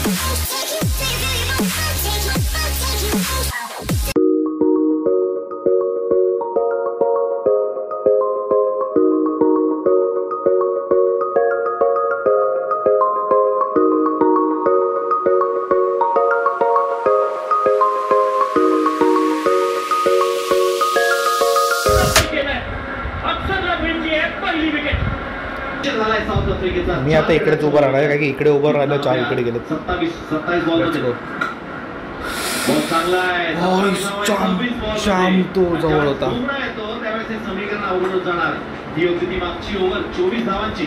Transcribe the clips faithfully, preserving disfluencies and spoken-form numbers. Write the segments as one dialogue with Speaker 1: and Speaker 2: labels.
Speaker 1: मी आता इकडेच उभं राहणार आहे, कारण की इकडे उभं राहिलं चार इकडे गेले.
Speaker 2: सत्तावीस सत्तावीस बॉल चांगला आहे.
Speaker 1: श्याम तो जवळ होता.
Speaker 2: त्यावेळेस हे समीकरण अवघड जाणार. ही होती ती मागची ओव्हर चोवीस धावांची.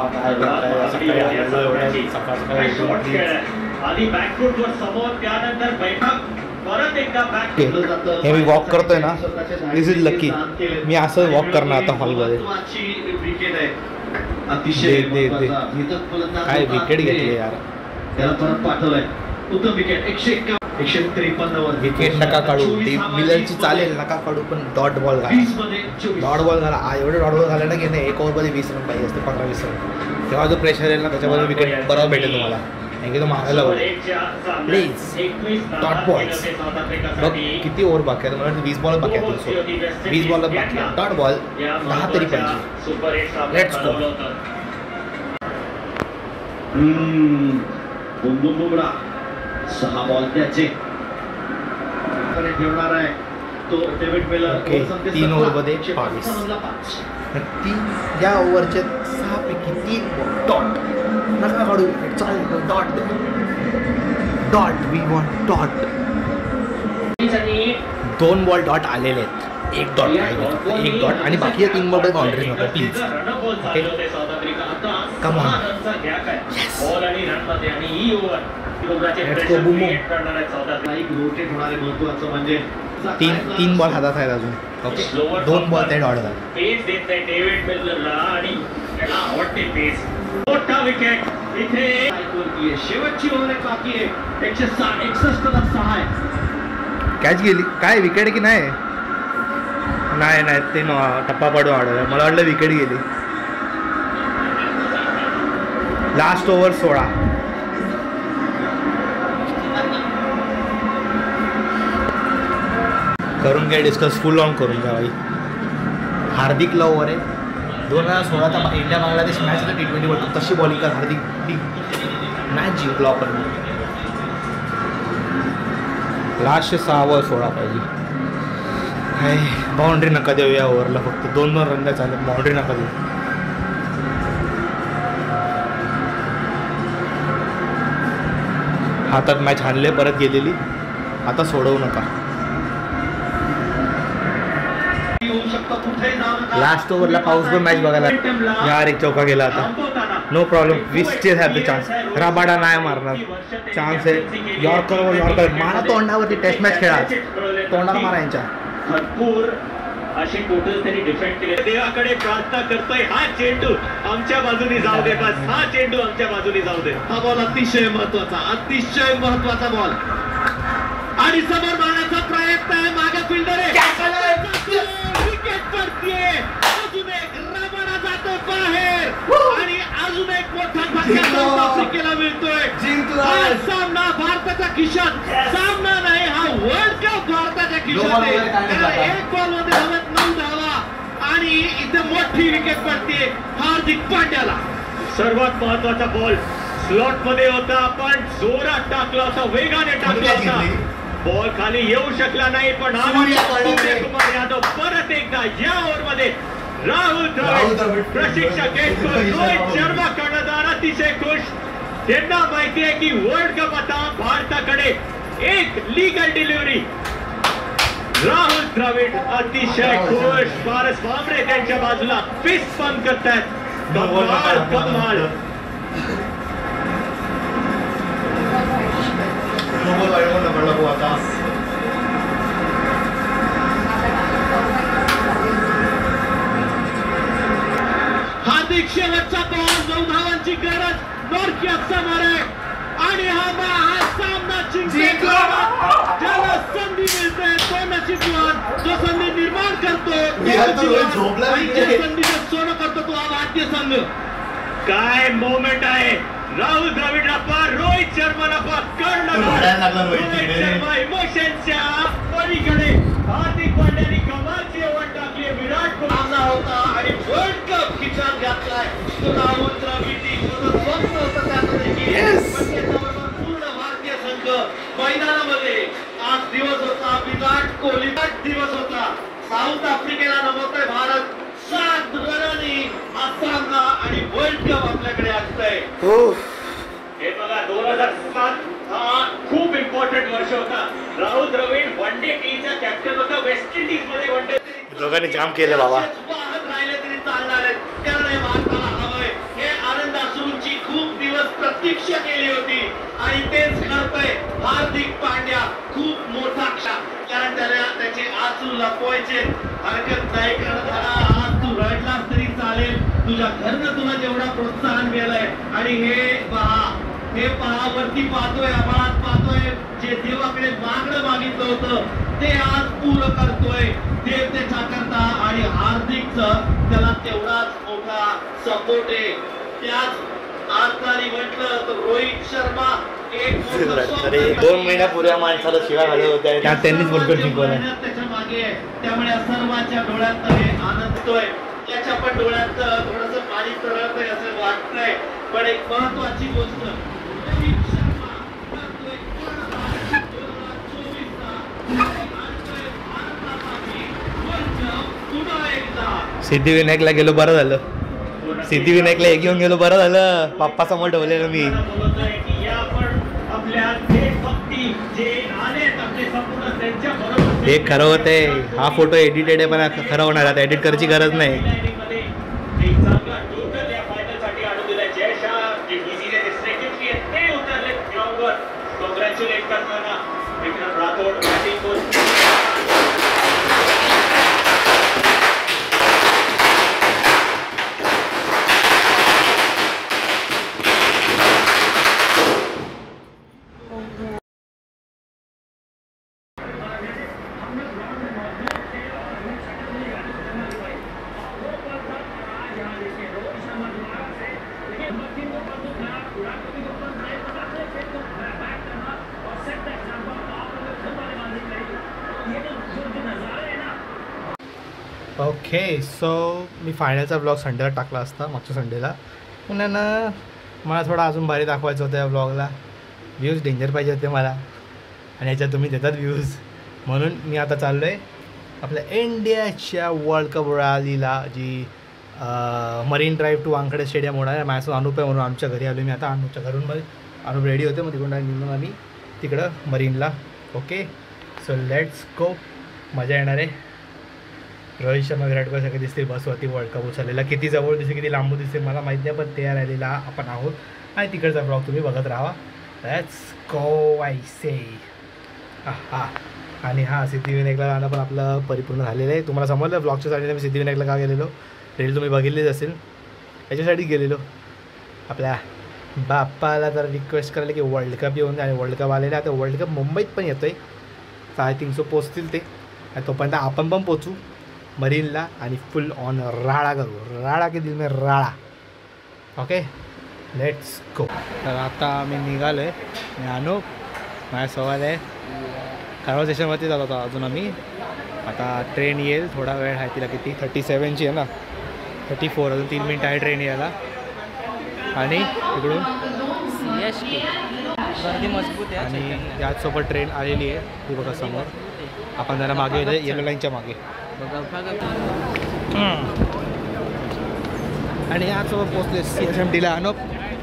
Speaker 2: आधी बॅकफूट वर समोर, त्यानंतर बैठक, परत एकदा बॅक केलं जातं.
Speaker 1: हे मी वॉक करतोय ना, दिस इज लकी. मी असं वॉक करणार आता हॉलमध्ये.
Speaker 2: विकेट आहे अतिशय
Speaker 1: काय विकेट घेतली यार.
Speaker 2: त्याला परत पाठवलंय. उत्तम विकेट. एकशे एकशे त्रेपन्न वर
Speaker 1: विकेट नका काढू. मिलरची चालेल, नका काढू, पण डॉट बॉल घाला. डॉट बॉल घाला. एवढे डॉट बॉल घाला ना की नाही, एक ओव्हरमध्ये वीस रन पाहिजे असते, पंधरा वीस रन. तेव्हा जो प्रेशर येईल ना त्याच्यामध्ये विकेट बरोबर भेटेल तुम्हाला. कारण की तो मागायला प्लीज डॉट बॉल्स. बघ किती ओव्हर बाकी आहे, मला वीस बॉल बाकी आहेत. वीस बॉल बाकी आहे. डॉट बॉल दहा तरी पाहिजे. Let's go.
Speaker 2: बुमबुम बुमरा सहा बॉल त्याचे ठेवणार आहे तो डेव्हिड मिलर.
Speaker 1: तीन ओव्हरमध्ये बावीस. तीन या ओव्हरचे सहापैकी तीन डॉट. नका काढू विकेट, चालेल डॉट दे. Dot we want dot. दोन बॉल डॉट आलेले आहेत, एक डॉट पाहिजे, एक डॉट, आणि बाकी तीन बॉल बाउंड्री नको प्लीज. Okay come on. तीन तीन बॉल हातात आहेत अजून. ओके दोन बॉल ते डॉट झाले.
Speaker 2: पेस देत आहे डेव्हिड मिलरला आणि त्याला आवडते पेस. मोठा विकेट इथे. शेवटची ओव्हर बाकी आहे. एकशे साठ एकसष्ट ला सहा आहे.
Speaker 1: कॅच गेली काय, विकेट की नाही? नाही नाही ते टप्पा पाडून अडवला. मला वाटलं विकेट गेली. लास्ट ओव्हर सोळा. करून घ्या डिस्कस, फुल ऑन करून घ्या भाई. हार्दिकला ओव्हर आहे. दोन हजार सोळाचा इंडिया बांगलादेश मॅच होता टी ट्वेंटी वर्ल्ड कप, तशी बॉलिंग कर हार्दिक. मॅच जिंकलो आपण. लास्टचे सहा ओव्हर सोळा पाहिजे. काय बाउंड्री नका देऊ या ओव्हरला, फक्त दोन दोन रन चालेल, बाउंड्री नका देऊ. हातात मॅच हाणले, परत गेलेली, आता सोडवू नका. लास्ट ओव्हरला पाऊस पण मॅच बघायला यार, एक चौका गेला आता. No problem, we still have the chance. Rabada नाही मारणार, चान्स आहे. यॉर्कर वर यॉर्कर मारा तोंडावरती. टेस्ट मॅच खेळा, तोंडाला मारा यांच्या.
Speaker 2: भरपूर असे टोटल त्यांनी डिफेंड केले. देवाकडे प्रार्थना करतोय, हा चेंडू आमच्या बाजूने जाऊ दे, बस हा चेंडू आमच्या बाजूने जाऊ दे. हा बॉल अतिशय महत्वाचा, अतिशय महत्वाचा बॉल. आणि समोर मारण्याचा प्रयत्न आहे, मागे फिल्डर आहे, विकेट पडतीये. अजून एक राबाडा जातो बाहेर आणि अजून एक मोठा फटका साऊथ आफ्रिकेला मिळतोय. हा सामना भारताच्या खिशात, सामना नाही हा वर्ल्ड कप भारताच्या खिशात आहे. एक बॉल मध्ये धावत नऊ धावा आणि इथे मोठी विकेट पडते हार्दिक पांड्याला. सर्वात महत्वाचा बॉल स्लॉट मध्ये होता, पण जोरात टाकला होता, वेगाने टाकला होता. बॉल खाली येऊ शकला नाही, पण सूर्यकुमार यादव परत एकदा या ओव्हर मध्ये राहुल द्रविड प्रशिक्षक रोहित शर्मा कर्णधार अतिशय खुश. त्यांना माहिती आहे की वर्ल्ड कप आता भारताकडे. एक लीगल डिलिव्हरी. राहुल द्रविड अतिशय खुश. पारस भामरे त्यांच्या बाजूला फिस्ट पंप करतायत. कमाल कमाल. हार्दिक शेवटचा बॉल, नऊ धावांची गरज, नॉर्कियात समोर आहे आणि हा हा सामना जिंकला. ज्याला संधी मिळते तो नशीबवान, जो संधी निर्माण करतो, संधीचं सोनं करतो तो हा भारतीय संघ. काय मोमेंट आहे. राहुल द्रविडला पार, रोहित शर्माला पार, कर्णधार रोहित शर्मा इमोशनच्या पलीकडे हार्दिक पांड्याने कमालची ओव्हर टाकली. विराट कोहली सामना होता आणि वर्ल्ड कप खिचात घातलाय. तो राहुल द्रविडची स्वप्न होतं त्यामध्ये की पण त्याच्याबरोबर पूर्ण भारतीय संघ मैदानामध्ये. आज दिवस होता विराट कोहली दिवस होता. साऊथ आफ्रिकेला नमवतोय भारत सात रनांनी हा सामना आणि वर्ल्ड कप आपल्याकडे असतंय. हे बघा दोन हजार सात हा खूप इम्पॉर्टंट वर्ष होता. राहुल द्रविड वन डे टीमचा कॅप्टन होता. वेस्ट इंडिज मध्ये वन डे
Speaker 1: दोघांनी जाम केलं बाबा.
Speaker 2: वाहत राहिले तरी चालणार आहे कारण हे भारताला हवंय. हे आनंद अश्रूंची खूप दिवस प्रतीक्षा केली होती आणि तेच करतोय हार्दिक पांड्या. खूप मोठा क्षण कारण त्याला त्याचे आसू लपवायचे हरकत नाही. कारण आज तू रडलास तरी चालेल. तुझ्या घरनं तुला जेवढा प्रोत्साहन मिळालंय आणि हे पहा हे पहा वरती पाहतोय आभाळात पाहतोय जे देवाकडे मागणं मागितलं होतं ते आज पूर्ण करतोय देव त्याच्याकरता. आणि हार्दिकचं त्याला तेवढाच मोठा सपोर्ट आहे. त्याच आज जरी म्हटलं तर रोहित शर्मा एक
Speaker 1: दोन महिन्यापूर्वी माणसाला शिवा घालत होत्या त्यांनीच बोलकर जिंकवलं
Speaker 2: त्याच्या मागे. त्यामुळे सर्वांच्या डोळ्यात हे आनंदतोय. त्याच्या पण डोळ्यात थोडंसं पाणी तरळतंय असं वाटतंय. पण एक महत्वाची गोष्ट रोहित शर्मा करतोय पुन्हा एकदा.
Speaker 1: सिद्धिविनायकला गेलो बरं झालं. सिद्धिविनायकला एक घेऊन गेलो बरं झालं. पप्पा समोर ठेवलेलं मी. हे खरं होते. हा फोटो एडिटेड आहे पण खरं होणार. आता एडिट करायची गरज नाही.
Speaker 2: कॉंग्रॅच्युलेट करताना Vikram Rathour batting coach.
Speaker 1: Okay so मी फायनलचा ब्लॉग संडेला टाकला असता मागच्या संडेला. पण ना मला थोडा अजून भारी दाखवायचं होतं या ब्लॉगला. व्ह्यूज डेंजर पाहिजे होते मला आणि याच्यात तुम्ही देतात व्ह्यूज. म्हणून मी आता चाललो आहे आपल्या इंडियाच्या वर्ल्ड कप रॅलीला जी Marine Drive to Wankhede stadium होणार आहे. माझ्यासोबत अनुप आहे म्हणून आमच्या घरी आलो मी आता. अनुपच्या घरून मध्ये अनुप रेडी होते मग तिकडून निघून आम्ही तिकडं मरीनला. Okay so let's go. मजा येणार आहे. रोहित शर्मा विराट कोहली सगळे दिसतील बसवरती वर्ल्ड कप उचललेला. किती जवळ दिसते किती लांबू दिसते मला माहीत नाही पण ते रॅलीला आपण आहोत आणि तिकडचा ब्लॉग तुम्ही बघत राहा. Let's go I say. हां आणि हां सिद्धिविनायकला जाणं पण आपलं परिपूर्ण झालेलं आहे. तुम्हाला समजलं ब्लॉगच्या साठी मी सिद्धिविनायकला का गेलेलो. रील तुम्ही बघितलीच असेल. याच्यासाठी गेलेलो आपल्या बाप्पाला जर रिक्वेस्ट करायला की वर्ल्ड कप येऊन आणि वर्ल्ड कप आलेला आहे. आता वर्ल्ड कप मुंबईत पण येतो आहे. साडे तीनशे पोचतील ते आणि तोपर्यंत आपण पण पोचू मरीनला आणि फुल ऑन राळा करू. राळा के दिल में राळा. Okay let's go. तर आता आम्ही निघालो आहे. मी अनुप माझ्या सवाल आहे. कारवार स्टेशनवरती जात होता अजून आम्ही. आता ट्रेन येईल थोडा वेळ आहे. तिला किती थर्टी सेवनची आहे ना थर्टी फोर अजून तीन मिनटं आहे ट्रेन यायला. आणि तिकडून
Speaker 3: गर्दी मजबूत आहे
Speaker 1: आणि याचसोबत ट्रेन आलेली आहे ती बघा समोर. आपण जरा मागे येतो येलो लाईनच्या मागे. आणि याचसोबत पोचले सी एस एम टीला. अनुप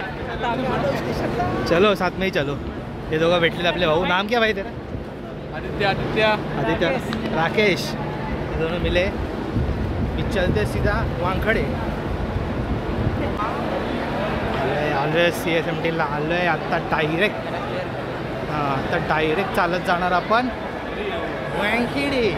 Speaker 1: चलो साथ में ही चलो. हे दोघं भेटलेले आपले भाऊ. नाम क्या भाई तेरा.
Speaker 3: आदित्य आदित्य
Speaker 1: आदित्य राकेश. ये दोनों मिले. चलते सीधा वानखडे. आलोय सी एस एम टीला आलो आहे आत्ता डायरेक्ट. हां आता डायरेक्ट चालत जाणार आपण वानखेडे.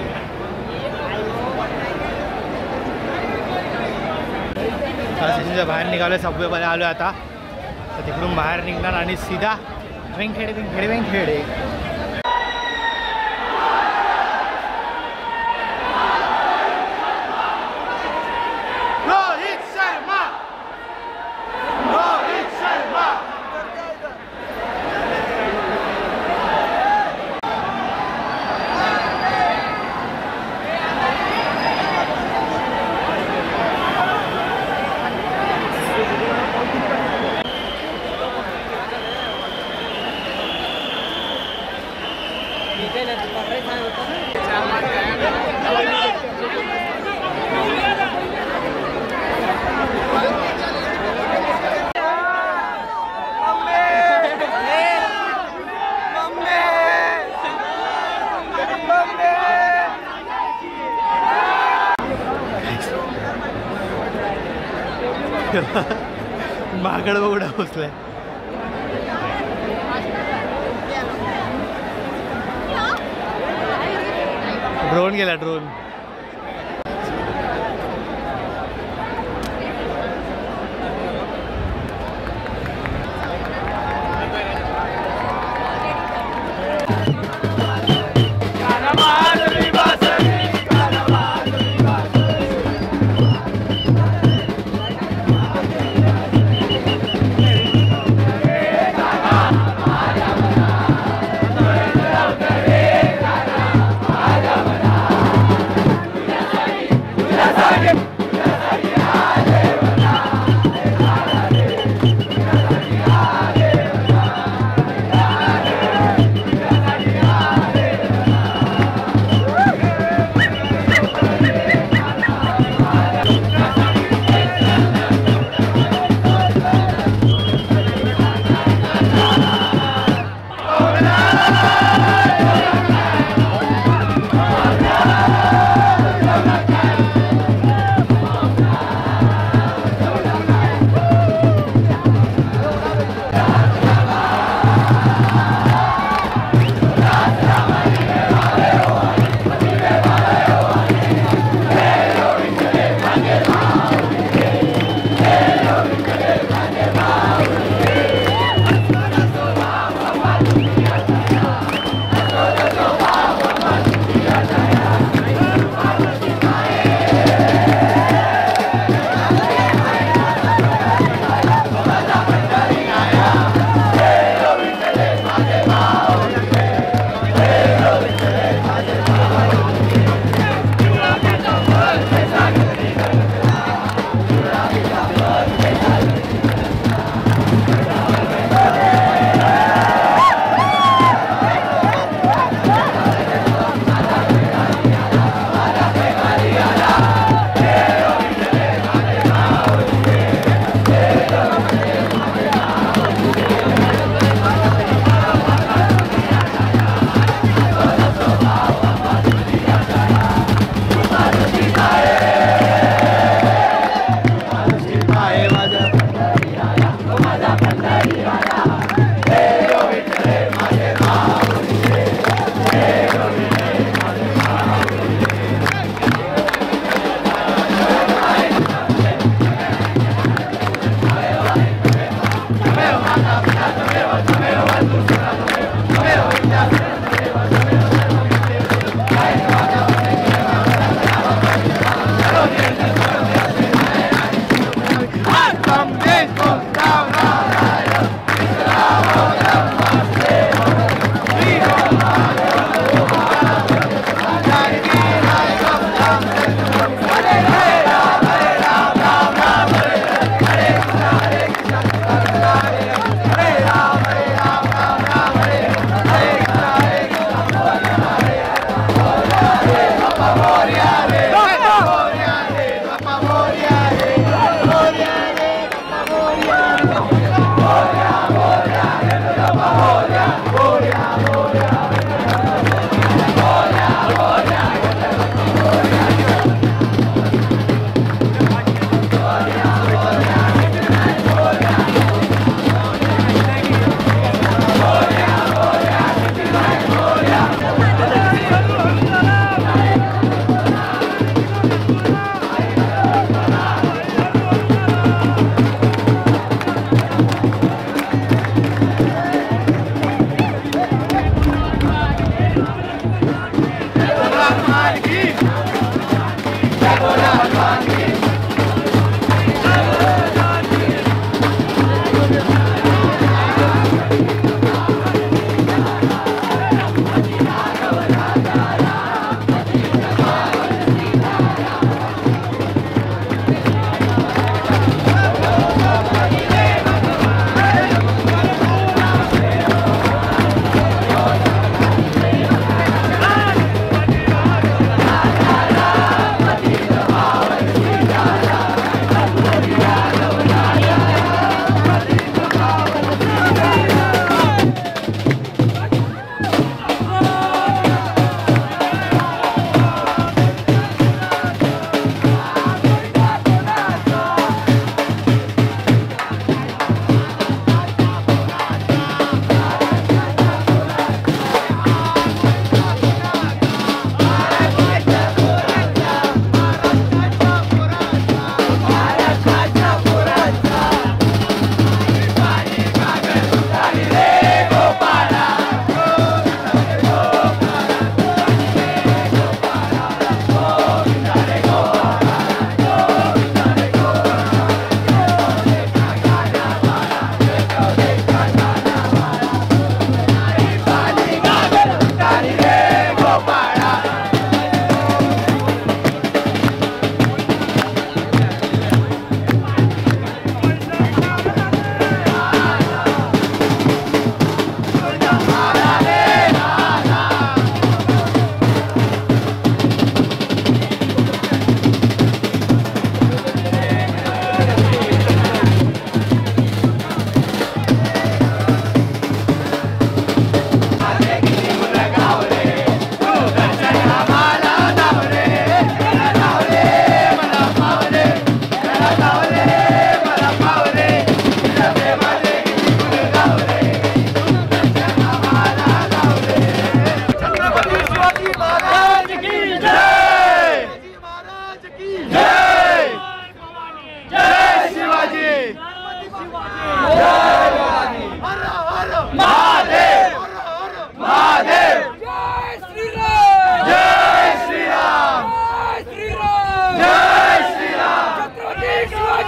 Speaker 1: स्टेशनच्या बाहेर निघालो आहे. सबवेमध्ये आलो आहे आता. तर तिकडून बाहेर निघणार आणि सीधा वेंखेडे वेंखेडे वेंखेडे. रोहित शर्मा रोहित शर्मा माकड बघून पोचलाय. ड्रोन गेला ड्रोन.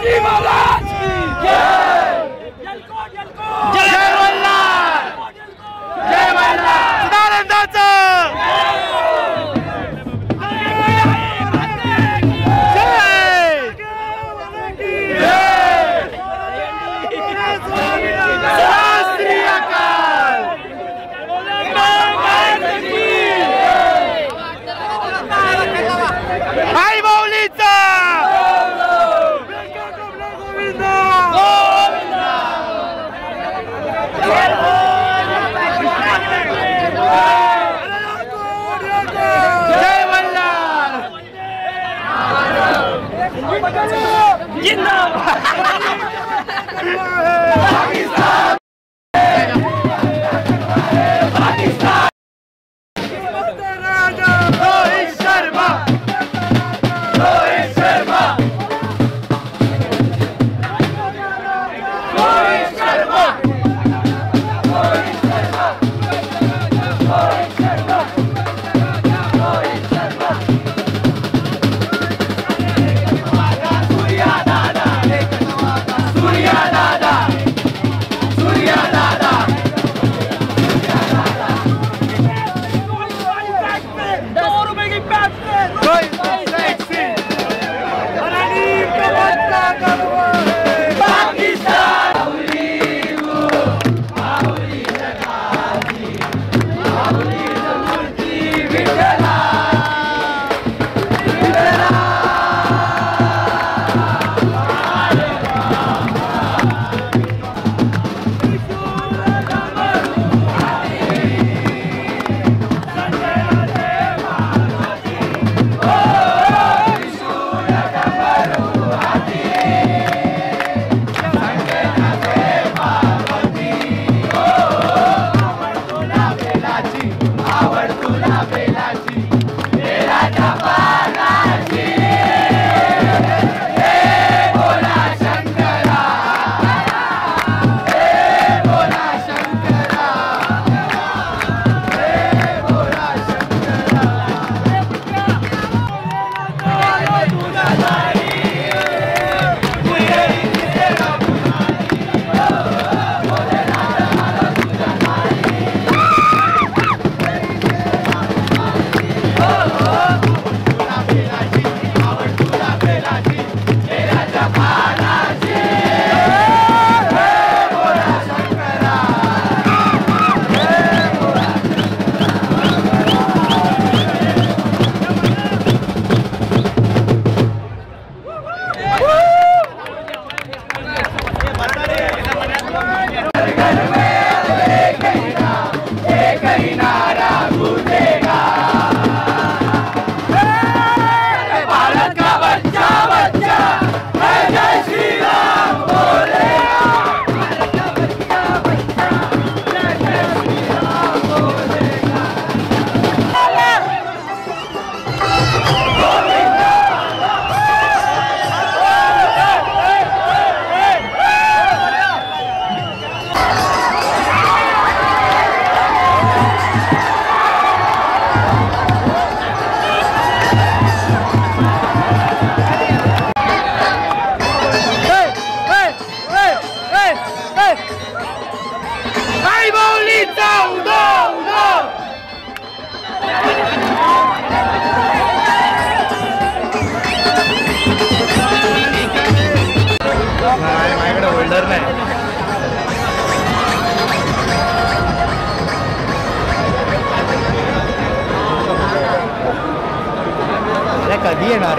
Speaker 3: शिवाजी महाराज की जय मल्हार जय मल्हार सदानंदाचा
Speaker 1: कधी येणार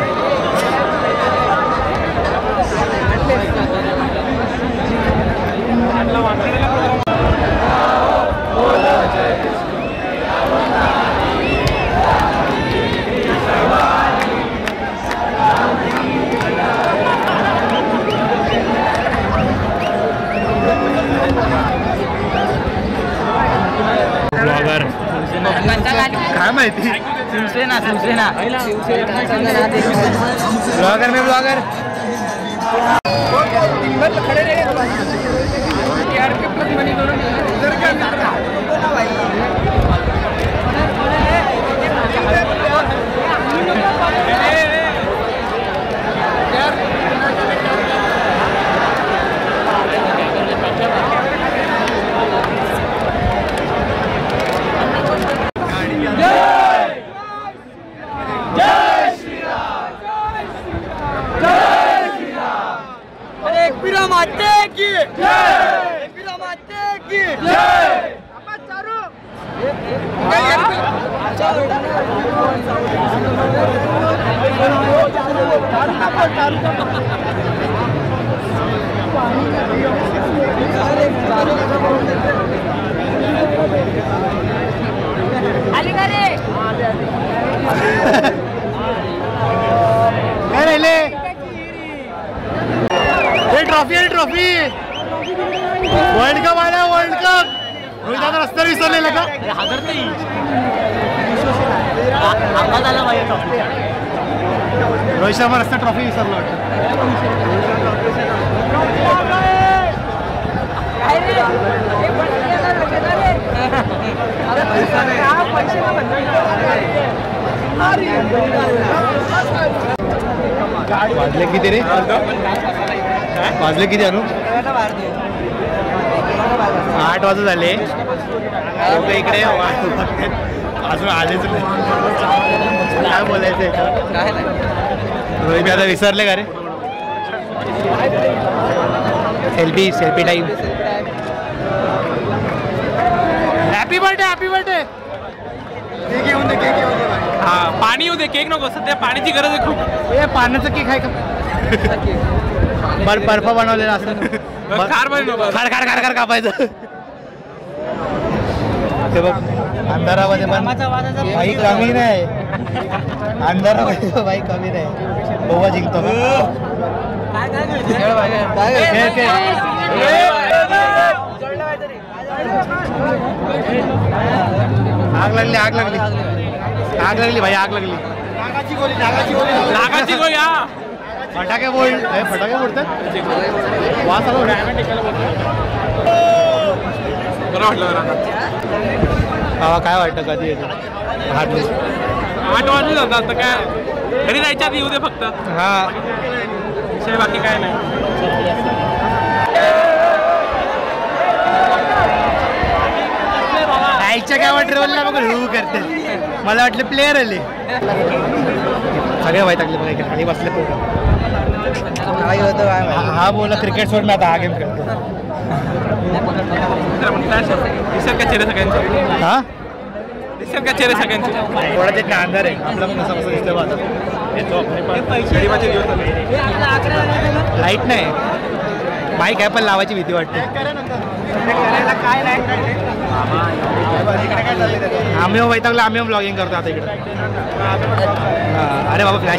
Speaker 1: काय माहिती
Speaker 3: शिवसेना शिवसेना
Speaker 1: ब्लॉगर में ब्लॉगर
Speaker 3: खड़े रहे माते की जय, एकविरा माते की जय.
Speaker 4: आली का रे?
Speaker 1: काय राहिले ट्रॉफी आहे ट्रॉफी वर्ल्ड कप आला वर्ल्ड कप रोहित दादा रस्त्यावर विसरलेला का रोहित शर्मा रस्ता ट्रॉफी विसरला वाजले किती रे वाजले किती अनु आठ वाजत झाले इकडे अजून आलेच नाही काय बोलायचं रोहित दादा विसरले का रे selfie selfie time happy birthday happy birthday cake येऊन दे केक येऊन दे
Speaker 5: हा पाणी येऊ दे केक नको सध्या पाण्याची गरज आहे खूप
Speaker 1: ए पाण्याचं केक आहे का बर बर्फ बनवलेला असं
Speaker 5: खार बनव
Speaker 1: खार खार खार खार कापायचं ते बघ अंधारामध्ये पण बाई कमी नाही अंधारामध्ये बाई कमी नाही गोवा जिंकतो आग लागली आग लागली आग लागली भाई आग लागली नागाची गोळी नागाची गोळी
Speaker 5: नागाची गोळी हा
Speaker 1: फटाके बोल फटाके बोलतात वास आला
Speaker 5: बरं वाटलं
Speaker 1: हा काय वाटतं कधी येतो आठ
Speaker 5: आठ वाजले जातात आता काय घरी जायच्या आधी येऊ दे फक्त
Speaker 1: हा
Speaker 5: विषय बाकी काय नाही
Speaker 1: आईच्या काय वाटलं बघ हू करते मला वाटलं प्लेअर आले सगळे वैतागले बघा इकडे खाली बसले हा बोला क्रिकेट सोड मी आता हा गेम खेळतो
Speaker 5: दिसेल का चेहरे सगळ्यांचे
Speaker 1: हा
Speaker 5: दिसेल का चेहरे सगळ्यांचे
Speaker 1: थोडा ते अंधार आहे आपला पण कसं कसं दिसतोय माझं लाईट नाही बाईक आहे पण लावायची भीती वाटते आम्ही वैतागलो आम्ही ब्लॉगिंग करतो आता इकडे अरे बाबा फ्लॅश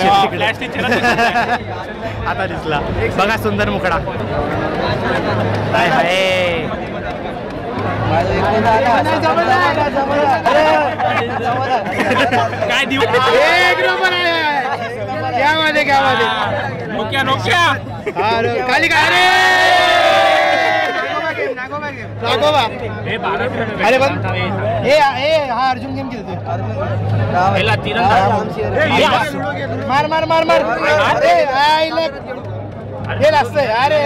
Speaker 1: आता दिसला बघा सुंदर मुकडा हाय हाय
Speaker 5: काय देऊ
Speaker 1: एक नंबर आहे क्या मध्ये क्या मध्ये
Speaker 5: नोकिया नोकिया
Speaker 1: खाली काय रे अरे पण ए हा अर्जुन गेम खेळतोय मार मार मार मार हे असतंय अरे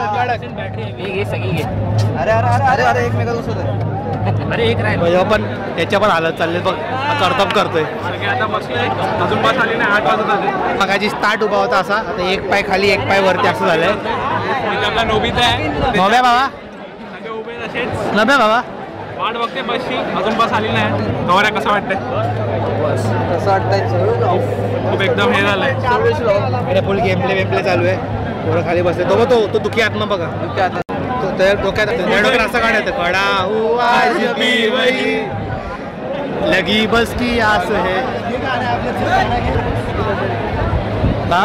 Speaker 1: अरे अरे अरे अरे एकमेकाला
Speaker 5: अरे एक राहील
Speaker 1: पण याच्या पण हालत चालले बघ करतब करतोय
Speaker 5: आता बसलोय अजून बस आली नाही आठ वाजत आले
Speaker 1: मगाची स्टार्ट उभा होता असा आता एक पाय खाली एक पाय वरती असं झालंय
Speaker 5: आपला नोबिता आहे
Speaker 1: नव्या बाबा
Speaker 5: सगळे उभे तसेच
Speaker 1: नव्या बाबा
Speaker 5: वाट बघते बसची अजून बस आली नाही गौऱ्या कसं वाटतंय
Speaker 3: कसं वाटतंय
Speaker 5: खूप एकदम हे झालंय
Speaker 1: अरे फुल गेम प्ले वेम प्ले चालू आहे थोडं खाली बसले तो तो तो दुखी आत्मा बघा तो त्या डोक्यात त्या डोक्यात असं काढायचं कडा हुआ आज भी वही लगी बस की आस है हा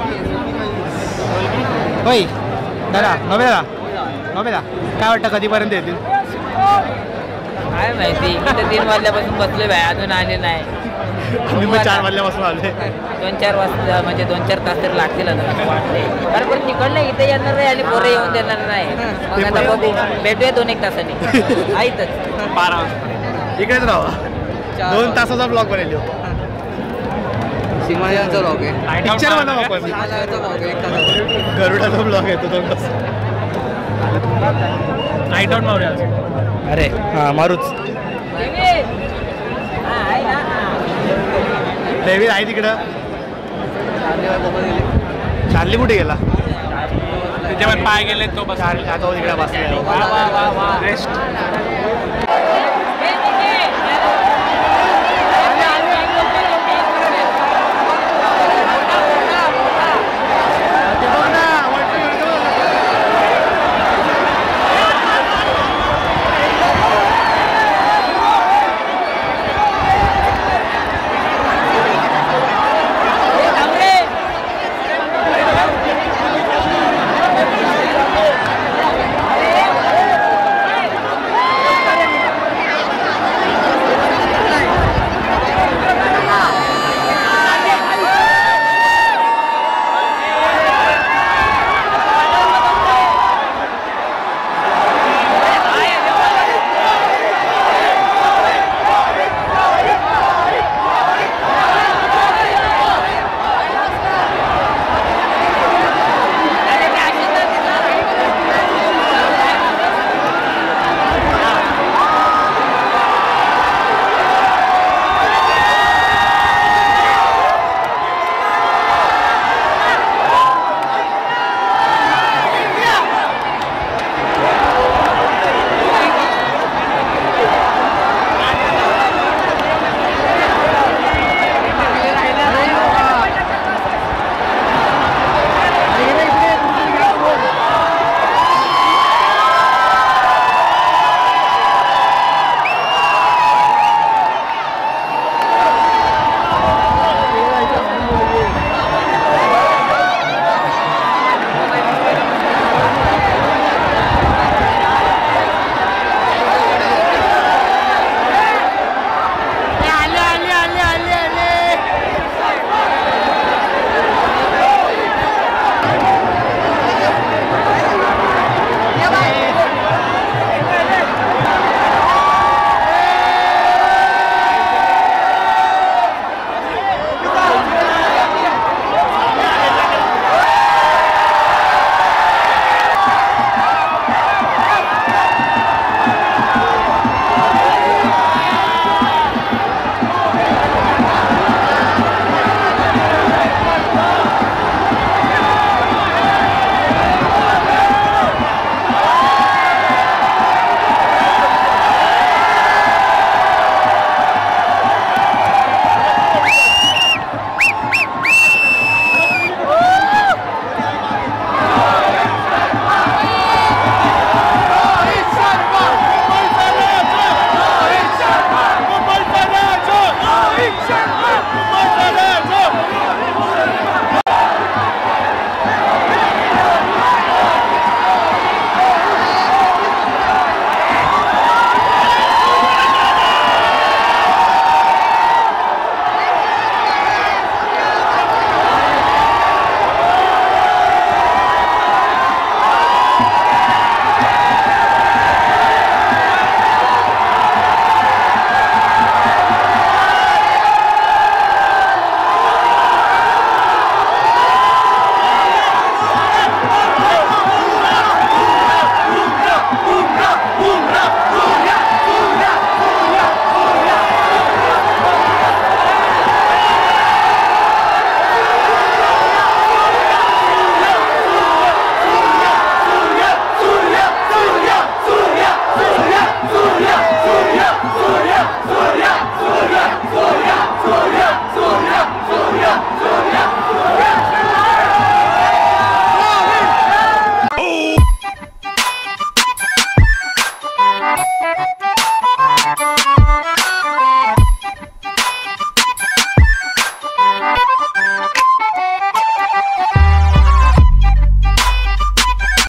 Speaker 1: होय दादा नवेला नवेला काय वाटतं कधीपर्यंत येतील
Speaker 4: काय माहिती इथे तीन वाजल्यापासून बसलोय बाय अजून आले नाही
Speaker 1: मी पण चार वाजल्यापासून आलोय
Speaker 4: दोन चार वाजता म्हणजे दोन चार तास तरी लागतील कारण पण तिकडनं इथे येणार नाही आणि पोरं येऊन देणार नाही मग आता बघू भेटूया दोन एक तासांनी आहेतच
Speaker 5: बारा वाजता
Speaker 1: इकडेच राहा दोन तासाचा ब्लॉग बनेल
Speaker 3: सिंहाचा ब्लॉग आहे
Speaker 1: पिक्चर बनव आपण
Speaker 3: सिंहाचा ब्लॉग आहे एक तासाचा.
Speaker 1: गरुडाचा ब्लॉग येतो दोन तास
Speaker 5: नाईट आउट मारूया
Speaker 1: अरे हा मारूच डेव्हिड आहे तिकडं चार्ली कुठे गेला
Speaker 5: ज्याच्यावर पाय गेले तो बस
Speaker 1: तो इकडे बसलाय.
Speaker 5: रेस्ट